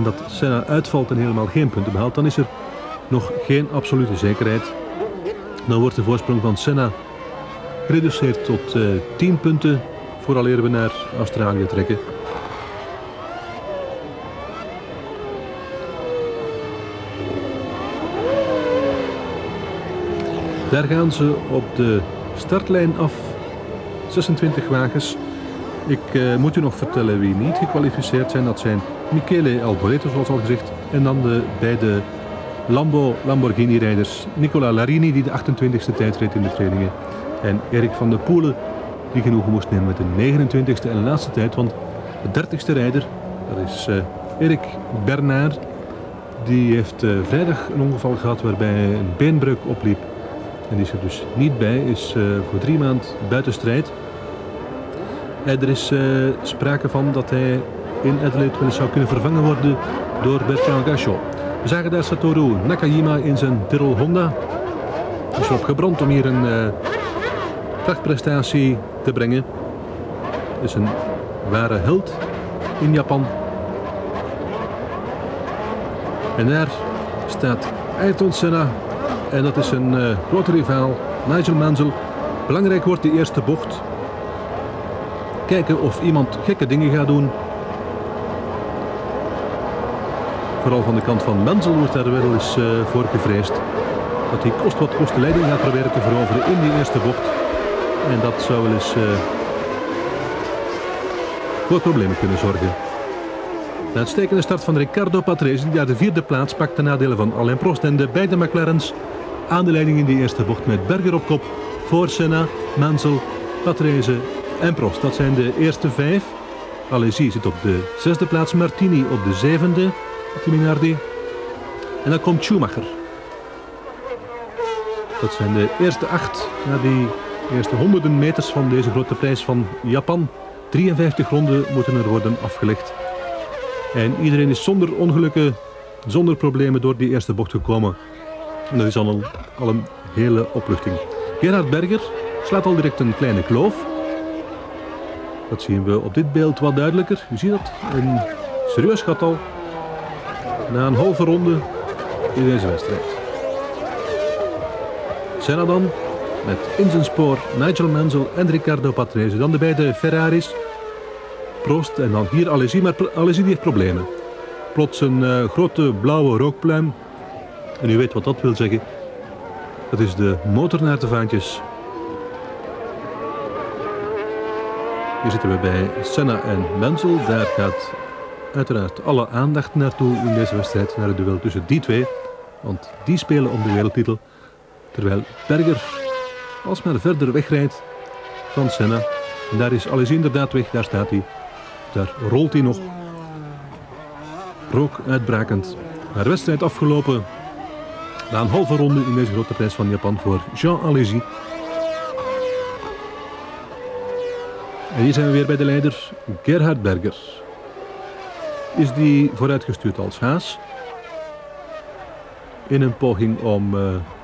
dat Senna uitvalt en helemaal geen punten behaalt, dan is er nog geen absolute zekerheid. Dan wordt de voorsprong van Senna gereduceerd tot 10 punten vooraleer we naar Australië trekken. Daar gaan ze op de startlijn af. 26 wagens. Ik moet u nog vertellen wie niet gekwalificeerd zijn. Dat zijn Michele Alboreto, zoals al gezegd. En dan de beide Lamborghini-rijders. Nicola Larini, die de 28e tijd reed in de trainingen. En Erik van der Poelen, die genoegen moest nemen met de 29e en laatste tijd. Want de 30e rijder, dat is Erik Bernard. Die heeft vrijdag een ongeval gehad waarbij hij een beenbreuk opliep. En die is er dus niet bij, is voor 3 maanden buiten strijd. Er is sprake van dat hij in Adelaide wel eens zou kunnen vervangen worden door Bertrand Gachot. We zagen daar Satoru Nakajima in zijn Tyrrell Honda. Hij is erop gebrand om hier een prachtprestatie te brengen. Hij is een ware held in Japan. En daar staat Ayrton Senna. En dat is een grote rivaal, Nigel Mansell. Belangrijk wordt de eerste bocht. Kijken of iemand gekke dingen gaat doen. Vooral van de kant van Mansell wordt daar wel eens voor gevreesd. Dat hij kost wat kost de leiding gaat proberen te veroveren in die eerste bocht. En dat zou wel eens voor problemen kunnen zorgen. De uitstekende start van Riccardo Patrese, die daar de 4e plaats pakt ten nadele van Alain Prost. En de beide McLarens aan de leiding in die eerste bocht met Berger op kop voor Senna, Mansell, Patrese en Prost. Dat zijn de eerste 5. Alesi zit op de 6e plaats, Martini op de 7e, Minardi. En dan komt Schumacher. Dat zijn de eerste 8 na die eerste honderden meters van deze grote prijs van Japan. 53 ronden moeten er worden afgelegd. En iedereen is zonder ongelukken, zonder problemen door die eerste bocht gekomen. En dat is al een hele opluchting. Gerhard Berger slaat al direct een kleine kloof. Dat zien we op dit beeld wat duidelijker. U ziet dat, een serieus gat al na een halve ronde in deze wedstrijd. Senna dan met in zijn spoor Nigel Mansell en Riccardo Patrese. Dan de beide Ferraris. Prost en dan hier Alesi, maar Alesi die heeft problemen. Plots een grote blauwe rookpluim. En u weet wat dat wil zeggen. Dat is de motor naar de vaantjes. Hier zitten we bij Senna en Mansell. Daar gaat uiteraard alle aandacht naartoe in deze wedstrijd. Naar het duel tussen die twee. Want die spelen om de wereldtitel. Terwijl Berger alsmaar verder wegrijdt van Senna. En daar is Alesi inderdaad weg. Daar staat hij. Daar rolt hij nog. Rook uitbrakend. Maar de wedstrijd afgelopen. Na een halve ronde in deze grote prijs van Japan voor Jean Alesi. En hier zijn we weer bij de leider Gerhard Berger. Is die vooruitgestuurd als haas. In een poging om